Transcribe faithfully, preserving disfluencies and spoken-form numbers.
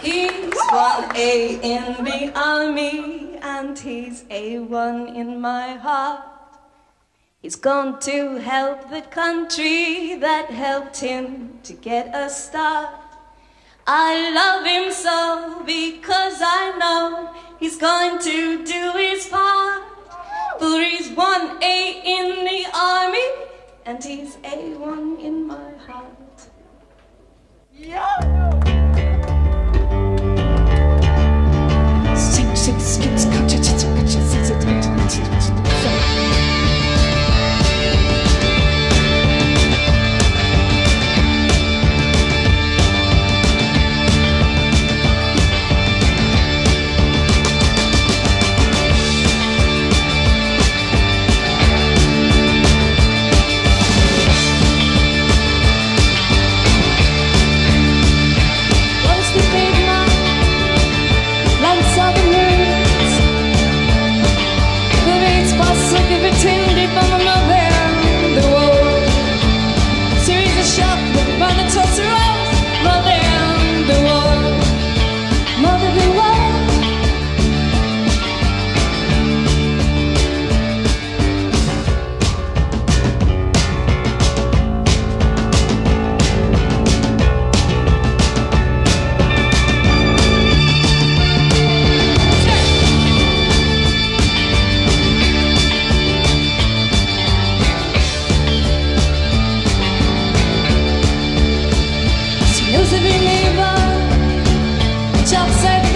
He's one A in the army, and he's A one in my heart. He's gone to help the country that helped him to get a start. I love him so because I know he's going to do his part. For he's one A in the army, and he's A one in my heart. Yeah. Just said